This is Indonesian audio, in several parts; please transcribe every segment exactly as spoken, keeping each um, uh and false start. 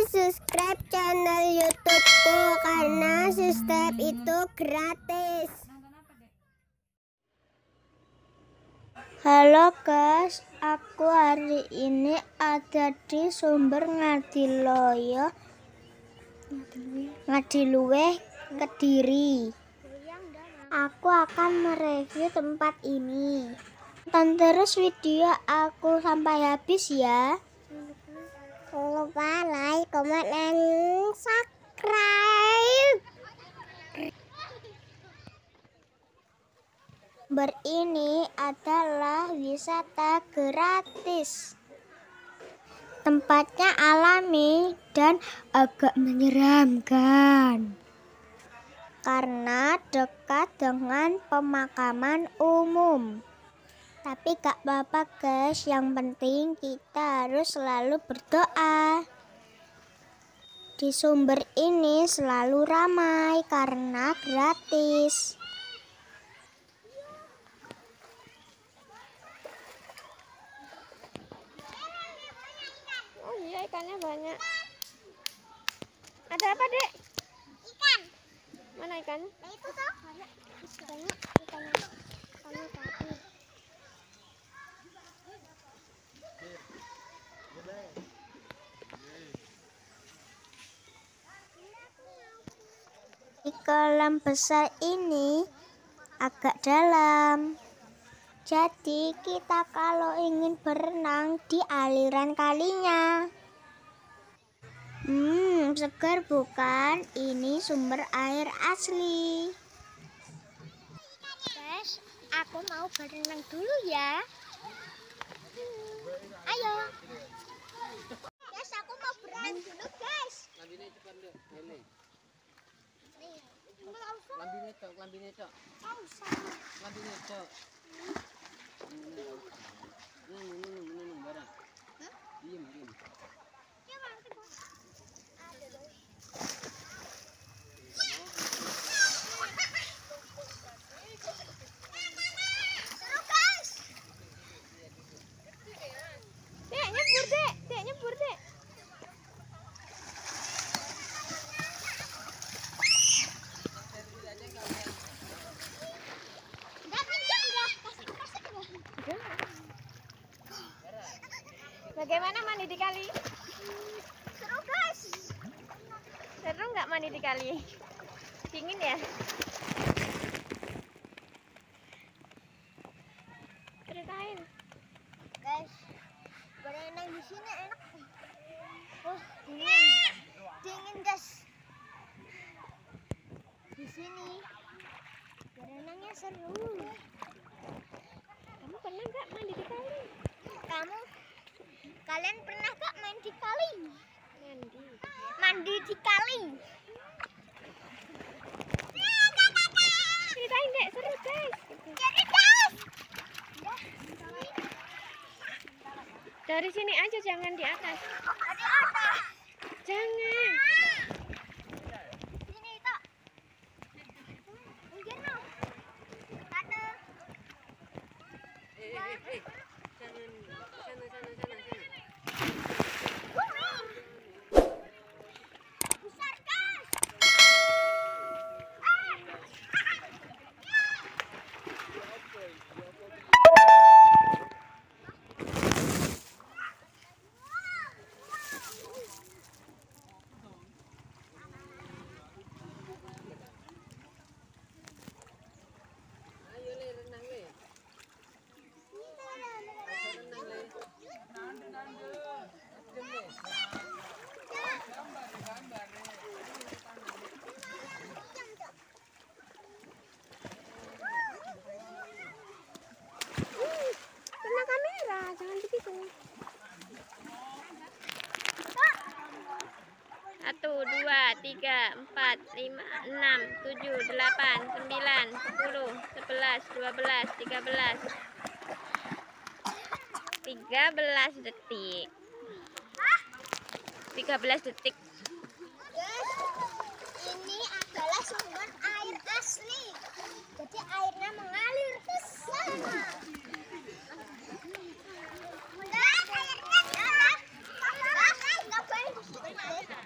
guys, subscribe channel YouTubeku karena subscribe itu gratis. Halo guys, aku hari ini ada di Sumber Ngadiloyo, Ngadiluweh, Kediri. Aku akan mereview tempat ini. Tonton terus video aku sampai habis ya. Jangan lupa like, comment, dan subscribe. Sumber ini adalah wisata gratis. Tempatnya alami dan agak menyeramkan karena dekat dengan pemakaman umum. Tapi gak apa-apa guys, yang penting kita harus selalu berdoa. Di Sumber ini selalu ramai karena gratis. Oh iya, ikannya banyak. Ada apa, Dek? Ikan. Mana ikan? Nah, itu tuh banyak. Banyak ikannya. Kamu tadi. Di kolam besar ini agak dalam. Jadi kita kalau ingin berenang di aliran kalinya. Hmm, segar bukan? Ini sumber air asli. Guys, aku mau berenang dulu ya. Ayo. Guys, aku mau berenang dulu, guys. Lambine cepat deh, lele. Lambine cok, lambine cok. Lambine cok. Nunung, nunung, nunung, barang. Diem, diem. Dek, nyebur, Dek. Dek, nyebur, Dek. Bagaimana mandi di kali? Seru, guys. Seru nggak mandi di kali? Dingin ya? Ceritain. Guys, berenang di sini enak. Oh, dingin. Dingin, guys. Di sini berenangnya seru. Kamu pernah nggak mandi di kali? Kamu kalian pernah gak main di kali? Mandi. Mandi di kali. Ceritain, Dek. Seru, guys. Jadi, guys. Dari sini aja, jangan di atas. Ada apa? Jangan. Sini, Tok. Mungkin no. Ada. Eh, eh, eh. Jangan, sana, sana, sana, sana. Besar, guys. Ayo le, renang le. Renang le. Adem le. Kena kamera, jangan begitu. Satu, dua, tiga, empat, lima, enam, tujuh, delapan, sembilan, sepuluh, sebelas, dua belas, tiga belas, tiga belas detik. Tiga belas detik. Guys, ini adalah sumber air asli. Jadi airnya mengalir ke sana. Guys, airnya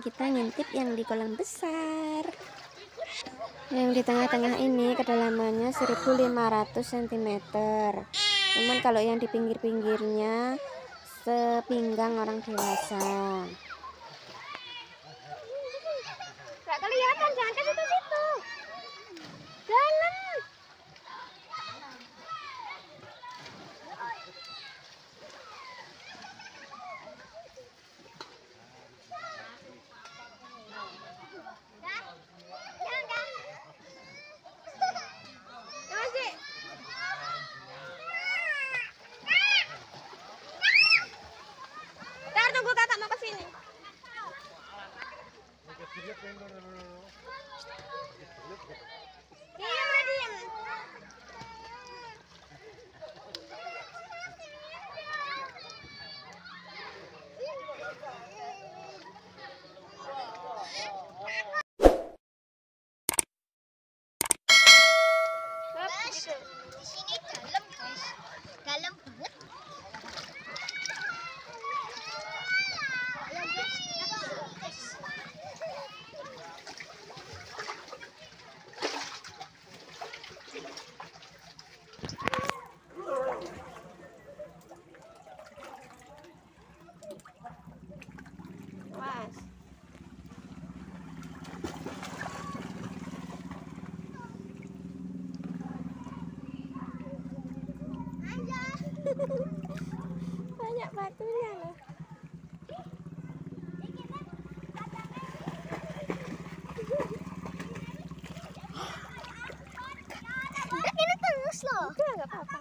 kita ngintip yang di kolam besar. Yang di tengah-tengah ini kedalamannya seribu lima ratus sentimeter. Cuman kalau yang di pinggir-pinggirnya sepinggang orang dewasa. Gak kelihatan, jangan ke situ-situ. Dalam. Tunggu kakak mau kesini. Iya, diam. Guys, di sini dalam guys, dalam banget. Mas. Banyak batunya loh. Ini terus loh. Udah nggak apa-apa.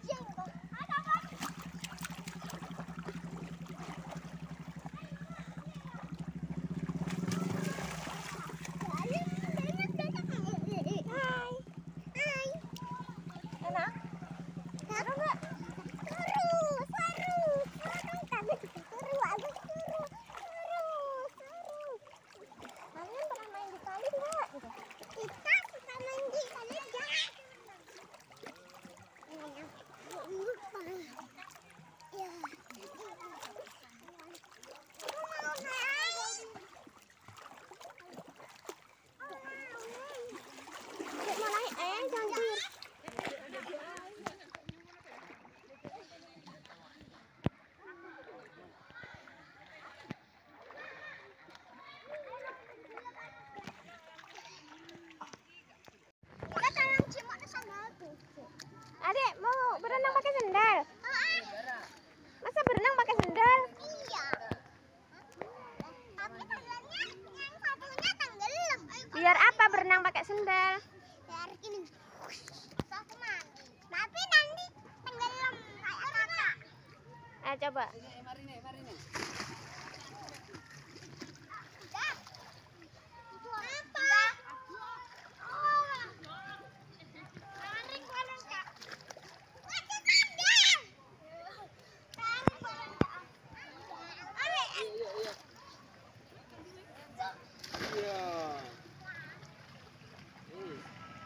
Adek mau berenang pakai sendal? Masa berenang pakai sendal? Iya. Tapi sendalnya yang satunya tenggelam. Biar apa berenang pakai sendal? Biar gini. Aku mandi. Tapi nanti tenggelam kayak kakak. Ah, coba. Mari nih, mari nih. Dah. Itu apa? Oh. Tarik balon kak. Pakai sandal. Tarik balon kak. Ayo. Iya. Hmm.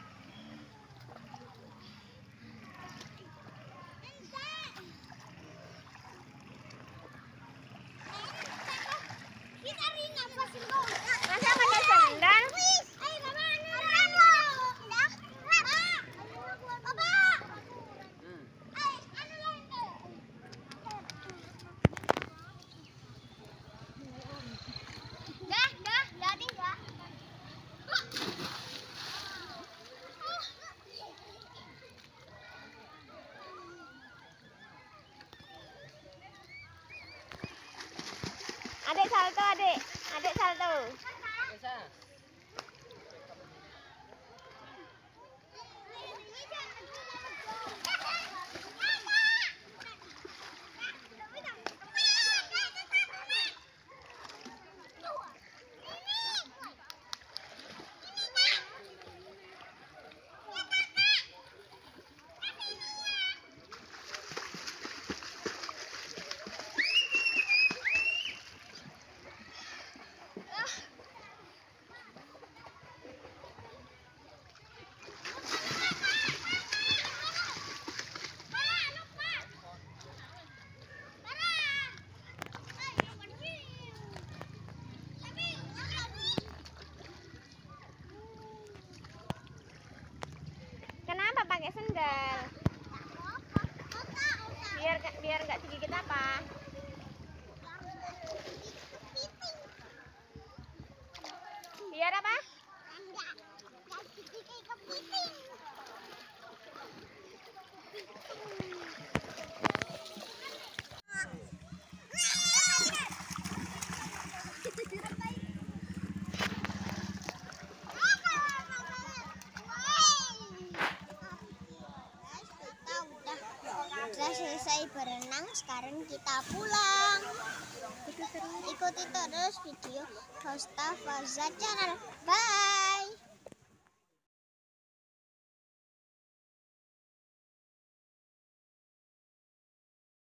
Kita ringan pasti mau. Masa pakai sendal? Ayo mama, berenang loh. Dah. Papa. Hmm. Ayo, anu lain deh. Dah, dah, jadi enggak? Adek salto, adek. Adek salto. Bisa. sekarang kita pulang. Ikuti terus video Hosta Faza Channel. Bye.